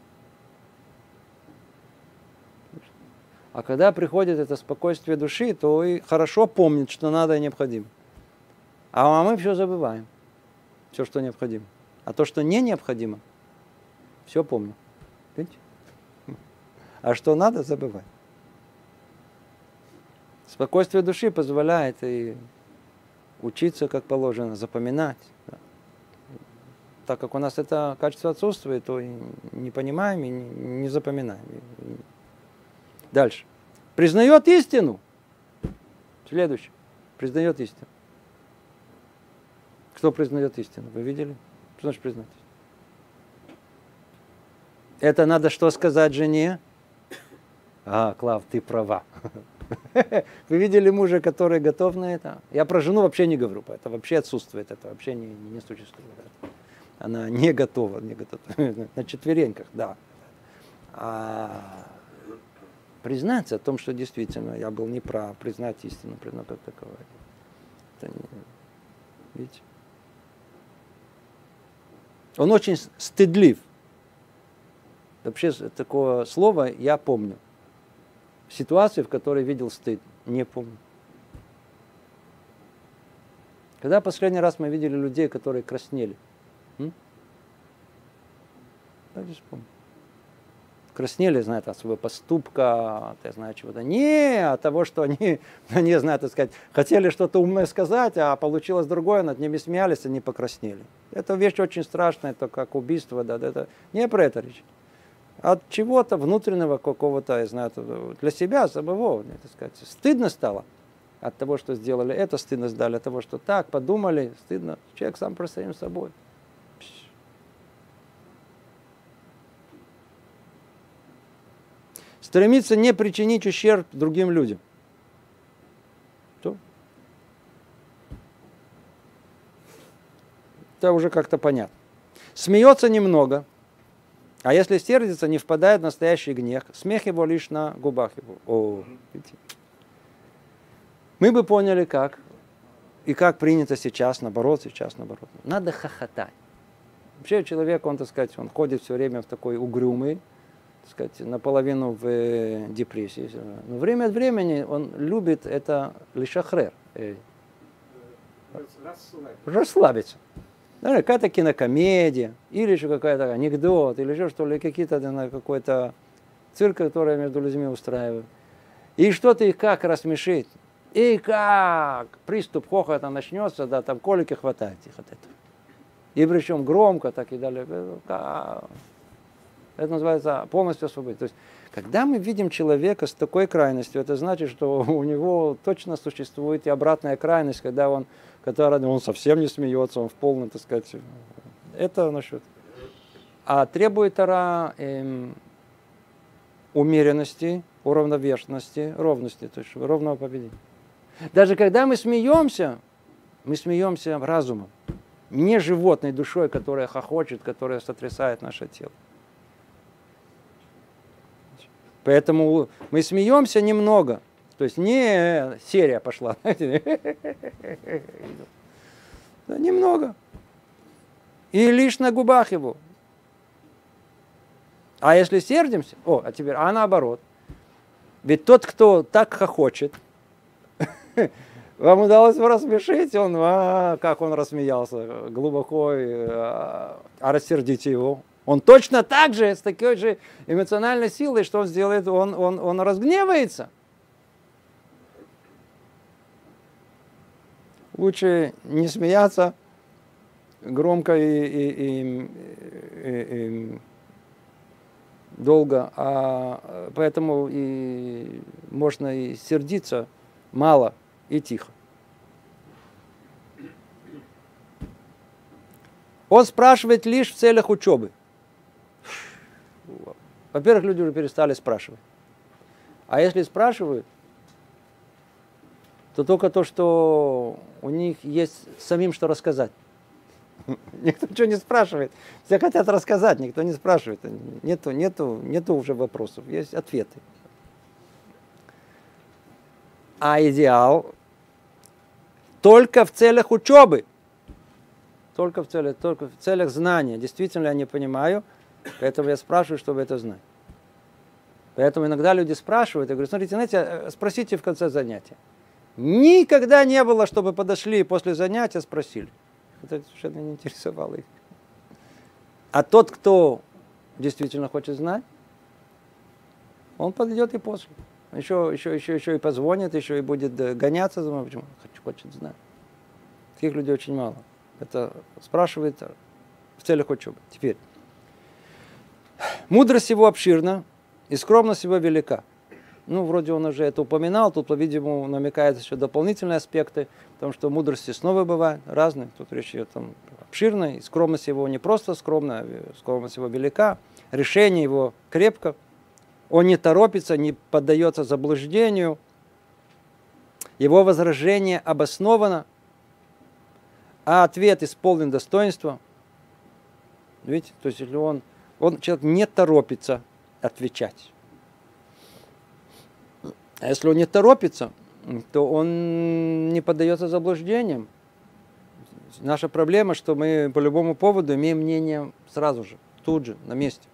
А когда приходит это спокойствие души, то и хорошо помнит, что надо и необходимо. А мы все забываем. Все, что необходимо. А то, что не необходимо, все помню. Видите? А что надо, забывать. Спокойствие души позволяет и учиться, как положено, запоминать. Да. Так как у нас это качество отсутствует, то и не понимаем и не запоминаем. Дальше. Признает истину. Следующее. Признает истину. Кто признает истину? Вы видели? Что значит признать истину? Это надо что сказать жене? А, Клав, ты права. Вы видели мужа, который готов на это? Я про жену вообще не говорю, это вообще отсутствует, это вообще не, не существует. Она не готова, не готова. На четвереньках, да. А признаться о том, что действительно я был неправ, признать истину, признать как таковое. Это не... Видите? Он очень стыдлив. Вообще такого слова я помню. Ситуации, в которой видел стыд, не помню. Когда последний раз мы видели людей, которые краснели? М? Давайте вспомним. Краснели, знают, от своего поступка, от, знаю, чего-то. Не от того, что они, не знаю, так сказать, хотели что-то умное сказать, а получилось другое, над ними смеялись, они покраснели. Это вещь очень страшная, это как убийство, да, это не про это речь. От чего-то внутреннего какого-то, я знаю, для себя самого, так сказать, стыдно стало от того, что сделали это, стыдно сдали от того, что так, подумали, стыдно. Человек сам про самим собой. Стремиться не причинить ущерб другим людям. Что? Это уже как-то понятно. Смеется немного. А если сердится, не впадает в настоящий гнев, смех его лишь на губах его. О, видите? Мы бы поняли, как. И как принято сейчас, наоборот, сейчас, наоборот. Надо хохотать. Вообще человек, он, так сказать, он ходит все время в такой угрюмый, так сказать, наполовину в депрессии. Но время от времени он любит это лишахрер. Расслабиться. Какая-то кинокомедия, или еще какая-то анекдот, или еще что ли, какие-то какой-то цирк, который между людьми устраивают. И что-то их как рассмешит. И как приступ хохота начнется, да, там колики хватает их от этого. И причем громко так и далее. Это называется полностью освободить. То есть, когда мы видим человека с такой крайностью, это значит, что у него точно существует и обратная крайность, когда он, когда он совсем не смеется, он в полном, так сказать, это насчет. А требует Тора эм, умеренности, уравновешенности, ровности, то есть ровного поведения. Даже когда мы смеемся, мы смеемся разумом, не животной душой, которая хохочет, которая сотрясает наше тело. Поэтому мы смеемся немного. То есть не серия пошла. Немного. И лишь на губах его. А если сердимся, о, а теперь, а наоборот. Ведь тот, кто так хохочет, вам удалось его рассмешить, он, а, как он рассмеялся, глубоко, а, а рассердите его. Он точно так же, с такой же эмоциональной силой, что он сделает, он, он, он разгневается. Лучше не смеяться громко и, и, и, и, и долго, а поэтому и можно и сердиться мало и тихо. Он спрашивает лишь в целях учебы. Во-первых, люди уже перестали спрашивать. А если спрашивают, то только то, что у них есть самим что рассказать. Никто ничего не спрашивает. Все хотят рассказать, никто не спрашивает. Нету, нету, нету уже вопросов, есть ответы. А идеал только в целях учебы. Только в целях, только в целях знания. Действительно, я не понимаю, поэтому я спрашиваю, чтобы это знать. Поэтому иногда люди спрашивают, я говорю, смотрите, знаете, спросите в конце занятия. Никогда не было, чтобы подошли и после занятия спросили. Это совершенно не интересовало их. А тот, кто действительно хочет знать, он подойдет и после. Еще, еще, еще, еще и позвонит, еще и будет гоняться за мной, почему хочет знать. Таких людей очень мало. Это спрашивает в целях учебы. Теперь. Мудрость его обширна, и скромность его велика. Ну, вроде он уже это упоминал, тут, по-видимому, намекает еще дополнительные аспекты, потому что мудрости снова бывают разные. Тут речь идет там обширной, и скромность его не просто скромная, скромность его велика, решение его крепко, он не торопится, не поддается заблуждению, его возражение обосновано, а ответ исполнен достоинства. Видите, то есть если он, он человек не торопится отвечать. А если он не торопится, то он не поддается заблуждениям. Наша проблема, что мы по любому поводу имеем мнение сразу же, тут же, на месте.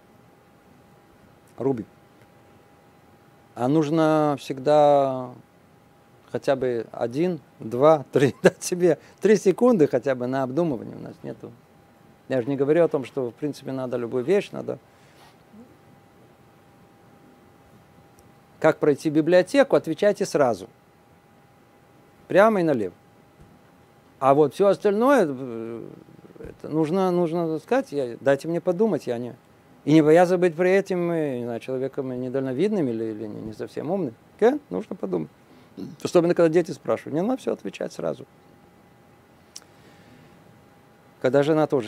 Рубим. А нужно всегда хотя бы один, два, три, дать себе три секунды хотя бы на обдумывание. У нас нету. Я же не говорю о том, что в принципе надо любую вещь, надо. Как пройти библиотеку, отвечайте сразу. Прямо и налево. А вот все остальное, это нужно, нужно сказать, я, дайте мне подумать, я не. И не бояться быть при этом не знаю, человеком недальновидным или, или не, не совсем умным. Okay? Нужно подумать. Особенно, когда дети спрашивают. Не надо все отвечать сразу. Когда жена тоже.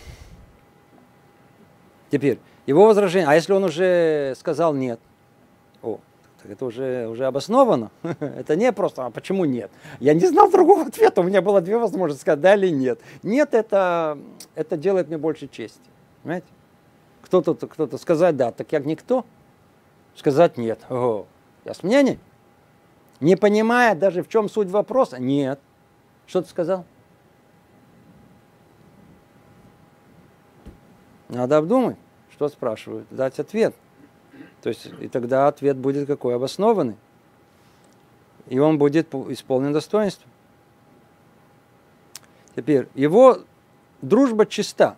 Теперь, его возражение. А если он уже сказал нет? О, так это уже, уже обосновано. Это не просто, а почему нет? Я не знал другого ответа. У меня было две возможности сказать да или нет. Нет, это, это делает мне больше чести. Понимаете? Кто-то, кто-то сказать да, так как никто. Сказать нет. О, ясно мнение? Не понимая даже в чем суть вопроса. Нет. Что ты сказал? Надо обдумать, что спрашивают, дать ответ. То есть, и тогда ответ будет какой? Обоснованный. И он будет исполнен достоинством. Теперь, его дружба чиста.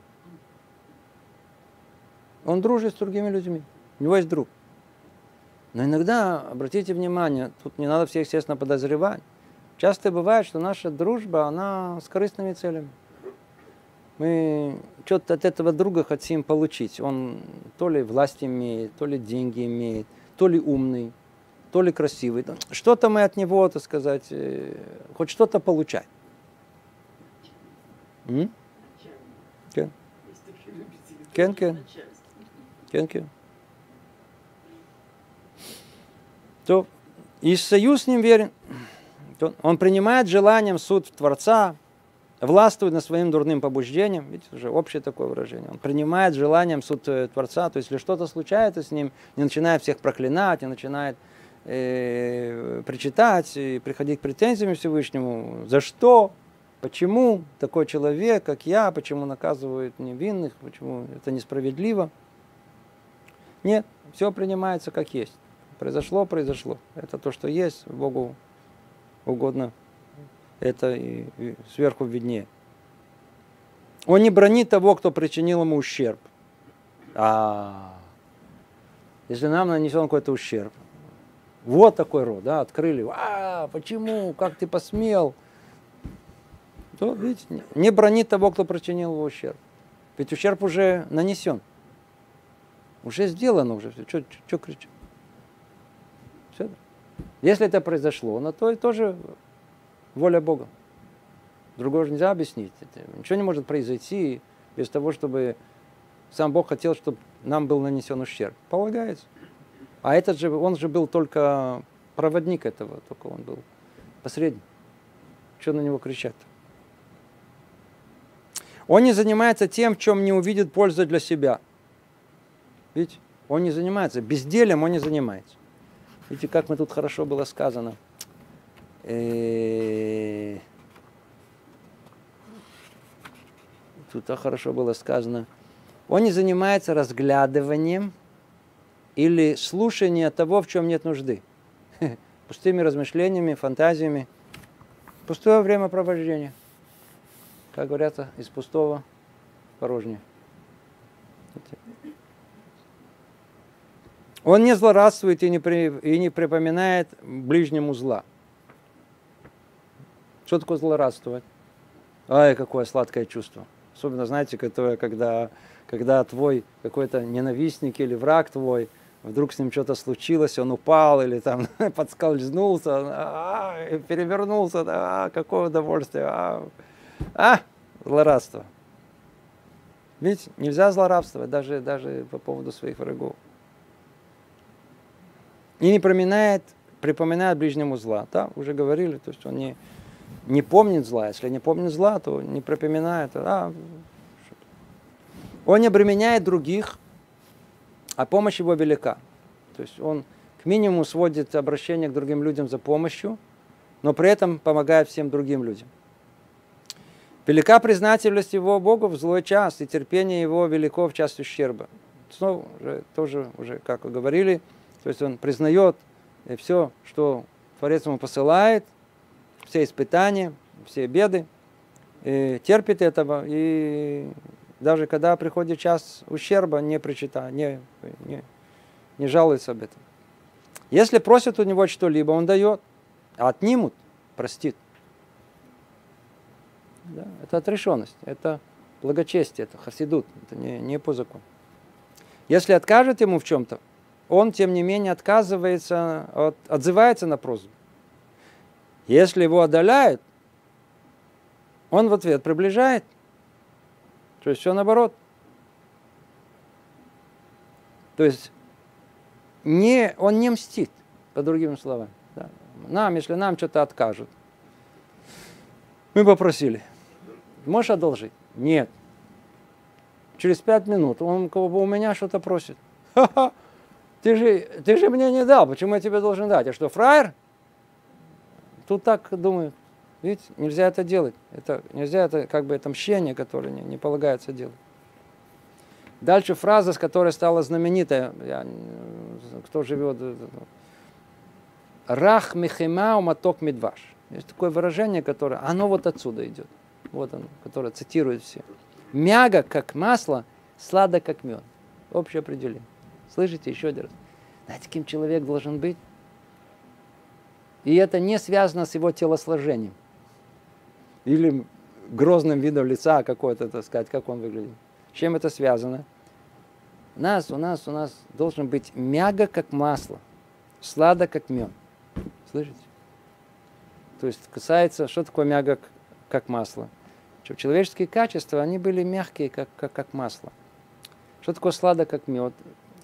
Он дружит с другими людьми. У него есть друг. Но иногда, обратите внимание, тут не надо всех, естественно, подозревать. Часто бывает, что наша дружба, она с корыстными целями. Мы что-то от этого друга хотим получить. Он то ли власть имеет, то ли деньги имеет, то ли умный, то ли красивый. Что-то мы от него, так сказать, хоть что-то получать. Кен? Кен, кен. Кен, кен. То и союз с ним верен. То он принимает желанием суд Творца, властвует над своим дурным побуждением. Видите, уже общее такое выражение. Он принимает желанием суд Творца. То есть, если что-то случается с ним, не начинает всех проклинать, не начинает э, причитать и приходить к претензиям Всевышнему. За что? Почему такой человек, как я, почему наказывают невинных, почему это несправедливо? Нет, все принимается как есть. Произошло, произошло. Это то, что есть, Богу угодно. Это и, и сверху виднее. Он не бранит того, кто причинил ему ущерб. А если нам нанесен какой-то ущерб, вот такой род, да, открыли. А, почему? Как ты посмел? То, видите, не бранит того, кто причинил его ущерб. Ведь ущерб уже нанесен. Уже сделано уже. Что кричать? Все. Если это произошло, на то и тоже воля Бога. Другого же нельзя объяснить. Это ничего не может произойти без того, чтобы сам Бог хотел, чтобы нам был нанесен ущерб. Полагается. А этот же, он же был только проводник этого, только он был посредник. Что на него кричать-то? Он не занимается тем, в чем не увидит пользы для себя. Видите? Он не занимается. Бездельем он не занимается. Видите, как мы тут хорошо было сказано. Тут так хорошо было сказано. Он не занимается разглядыванием или слушанием того, в чем нет нужды. Пустыми размышлениями, фантазиями. Пустое времяпровождение. Как говорят, из пустого порожнее. Он не злорадствует и не, при, и не припоминает ближнему зла. Что такое злорадствовать? Ай, какое сладкое чувство. Особенно, знаете, которое, когда, когда твой какой-то ненавистник или враг твой, вдруг с ним что-то случилось, он упал или там подскользнулся, а, перевернулся, а, какое удовольствие. А, а, злорадство. Видите, нельзя злорадствовать даже, даже по поводу своих врагов. И не припоминает, припоминает ближнему зла. Да, уже говорили, то есть он не, не помнит зла. Если не помнит зла, то не припоминает. А, он не обременяет других, а помощь его велика. То есть он к минимуму сводит обращение к другим людям за помощью, но при этом помогает всем другим людям. Велика признательность его Богу в злой час, и терпение его велико в час ущерба. Снова уже, тоже, уже, как вы говорили, то есть он признает все, что Творец ему посылает, все испытания, все беды, и терпит этого, и даже когда приходит час ущерба, не причитает, не, не, не жалуется об этом. Если просят у него что-либо, он дает, а отнимут, простит. Да, это отрешенность, это благочестие, это хасидут, это не, не по закону. Если откажет ему в чем-то, он, тем не менее, отказывается, от, отзывается на просьбу. Если его отдаляют, он в ответ приближает. То есть все наоборот. То есть не, он не мстит, по другим словам. Да. Нам, если нам что-то откажут, мы попросили, можешь одолжить? Нет. Через пять минут он у меня что-то просит. Ха-ха. Ты же, ты же мне не дал, почему я тебе должен дать? А что, фраер? Тут так думают. Видите, нельзя это делать. Это, нельзя, это как бы это мщение, которое не, не полагается делать. Дальше фраза, с которой стала знаменитая. Я, кто живет? Рах михема маток мидваш. Есть такое выражение, которое, оно вот отсюда идет. Вот оно, которое цитирует все. Мяго, как масло, сладо, как мед. Общее определение. Слышите, еще один раз. Знаете, кем человек должен быть? И это не связано с его телосложением. Или грозным видом лица какой-то, так сказать, как он выглядит. С чем это связано? У нас, у нас, у нас должен быть мягко, как масло, сладко, как мед. Слышите? То есть касается, что такое мягко, как масло? Что человеческие качества, они были мягкие, как, как, как масло. Что такое сладко, как мед?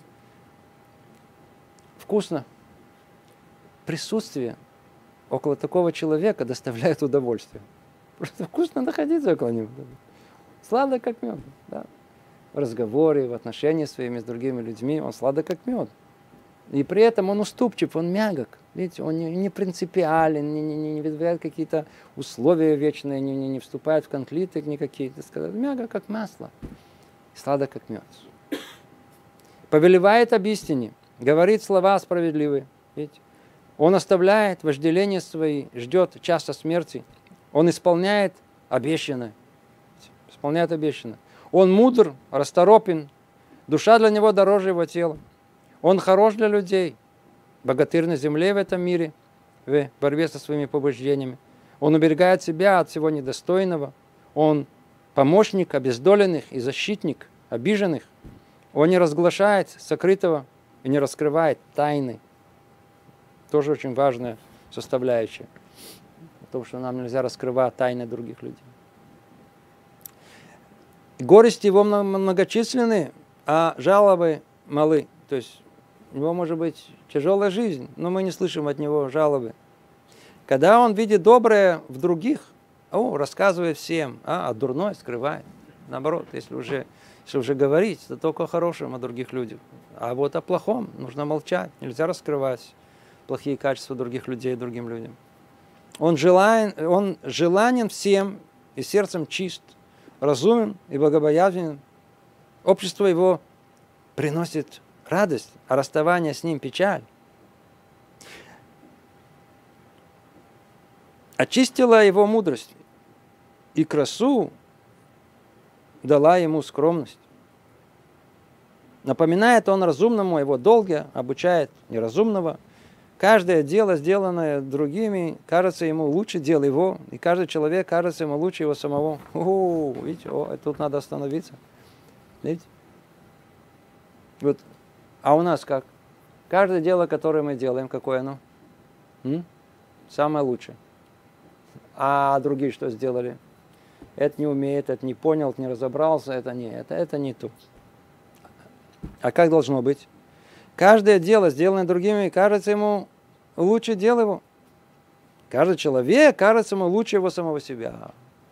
Вкусно. Присутствие около такого человека доставляет удовольствие. Просто вкусно находиться около него. Сладко, как мед. Да. В разговоре, в отношении своими с другими людьми он сладок, как мед. И при этом он уступчив, он мягок. Видите, он не, не принципиален, не, не, не выдвигает какие-то условия вечные, не, не, не вступает в конфликты никакие. Сказать, мягко, как масло. Сладок, как мед. Повелевает об истине, говорит слова справедливые. Видите? Он оставляет вожделения свои, ждет часа смерти. Он исполняет обещанное. Исполняет обещанное. Он мудр, расторопен. Душа для него дороже его тела. Он хорош для людей. Богатырь на земле в этом мире, в борьбе со своими побуждениями. Он уберегает себя от всего недостойного. Он помощник обездоленных и защитник обиженных. Он не разглашает сокрытого и не раскрывает тайны. Тоже очень важная составляющая. Потому что нам нельзя раскрывать тайны других людей. Горести его многочисленные, а жалобы малы. То есть у него может быть тяжелая жизнь, но мы не слышим от него жалобы. Когда он видит доброе в других, о, рассказывает всем, а, а дурное скрывает. Наоборот, если уже, если уже говорить, то только о хорошем о других людях. А вот о плохом нужно молчать, нельзя раскрывать плохие качества других людей другим людям. Он, желаен, он желанен всем и сердцем чист, разумен и богобоязнен. Общество его приносит радость, а расставание с ним печаль. Очистила его мудрость, и красу дала ему скромность. Напоминает он разумному его долги, обучает неразумного. Каждое дело, сделанное другими, кажется ему лучше дел его, и каждый человек кажется ему лучше его самого. О, видите, о, тут надо остановиться. Видите? Вот. А у нас как? Каждое дело, которое мы делаем, какое оно? М? Самое лучшее. А другие что сделали? Это не умеет, это не понял, это не разобрался, это не, это, это не то. А как должно быть? Каждое дело, сделанное другими, кажется ему лучше дел его. Каждый человек кажется ему лучше его самого себя.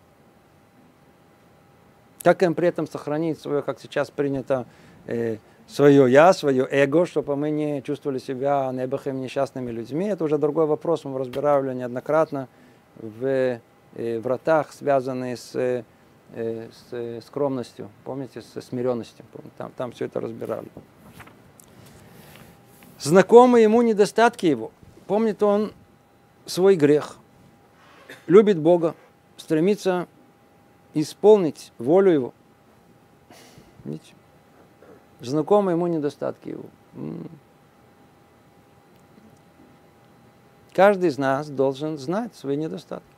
Как им при этом сохранить свое, как сейчас принято, э, свое я, свое эго, чтобы мы не чувствовали себя небахим несчастными людьми. Это уже другой вопрос, мы разбирали неоднократно в э, вратах, связанные с, э, с скромностью, помните, со смиренностью. Там, там все это разбирали. Знакомы ему недостатки его. Помнит он свой грех. Любит Бога. Стремится исполнить волю его. Видите? Знакомы ему недостатки его. Каждый из нас должен знать свои недостатки.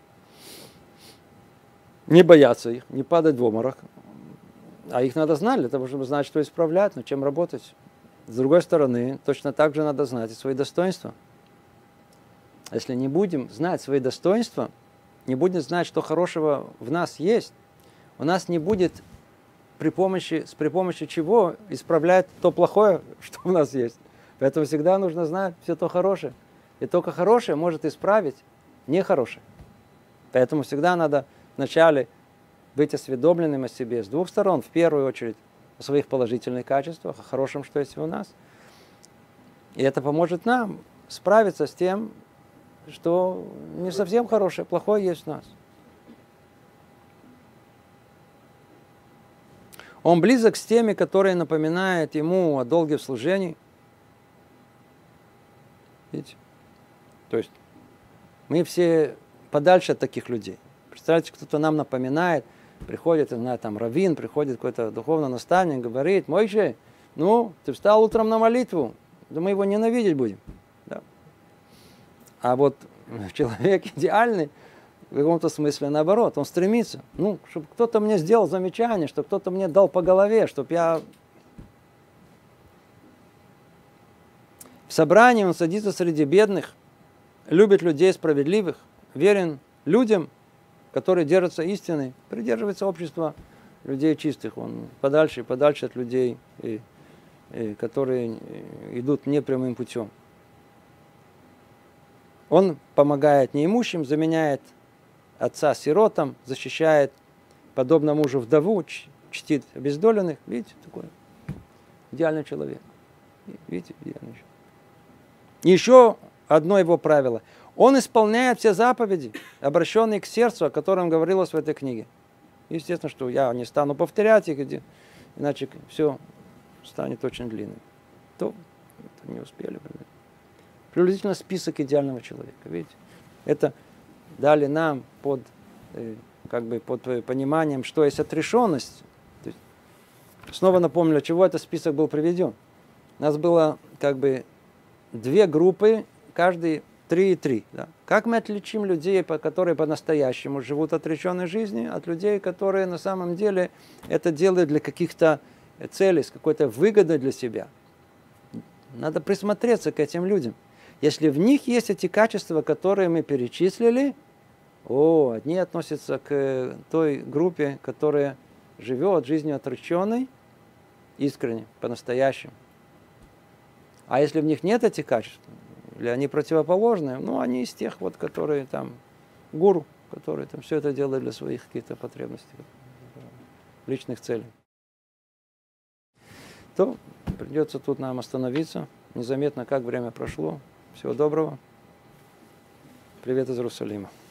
Не бояться их, не падать в обморок. А их надо знать для того, чтобы знать, что исправлять, над чем работать. С другой стороны, точно так же надо знать и свои достоинства. Если не будем знать свои достоинства, не будем знать, что хорошего в нас есть, у нас не будет при помощи, с при помощи чего исправлять то плохое, что у нас есть. Поэтому всегда нужно знать все то хорошее. И только хорошее может исправить нехорошее. Поэтому всегда надо вначале быть осведомленным о себе с двух сторон. В первую очередь о своих положительных качествах, о хорошем, что есть у нас. И это поможет нам справиться с тем, что не совсем хорошее, плохое есть у нас. Он близок с теми, которые напоминают ему о долге в служении. Видите? То есть мы все подальше от таких людей. Представляете, кто-то нам напоминает, приходит, не знаю, там раввин, приходит какой-то духовный наставник, говорит: Мойше, ну, ты встал утром на молитву, да мы его ненавидеть будем. Да. А вот человек идеальный, в каком-то смысле наоборот, он стремится, ну, чтобы кто-то мне сделал замечание, чтобы кто-то мне дал по голове, чтобы я... В собрании он садится среди бедных, любит людей справедливых, верен людям, которые держатся истины, придерживается общества людей чистых. Он подальше и подальше от людей, и, и, которые идут непрямым путем. Он помогает неимущим, заменяет отца сиротам, защищает, подобно мужу, вдову, чтит обездоленных. Видите, такой идеальный человек. Видите, идеальный человек. Еще одно его правило. Он исполняет все заповеди, обращенные к сердцу, о котором говорилось в этой книге. Естественно, что я не стану повторять их, иначе все станет очень длинным. То не успели. Приблизительно список идеального человека. Видите? Это дали нам под, как бы, под пониманием, что есть отрешенность. То есть, снова напомню, для чего этот список был приведен. У нас было как бы две группы, каждый три и три. Да? Как мы отличим людей, которые по-настоящему живут отреченной жизнью, от людей, которые на самом деле это делают для каких-то целей, с какой-то выгодой для себя? Надо присмотреться к этим людям. Если в них есть эти качества, которые мы перечислили, о, одни относятся к той группе, которая живет жизнью отреченной, искренне, по-настоящему. А если в них нет этих качеств, или они противоположные, ну, они из тех, вот, которые там, гуру, которые там все это делают для своих каких-то потребностей, личных целей. То придется тут нам остановиться, незаметно, как время прошло. Всего доброго. Привет из Иерусалима.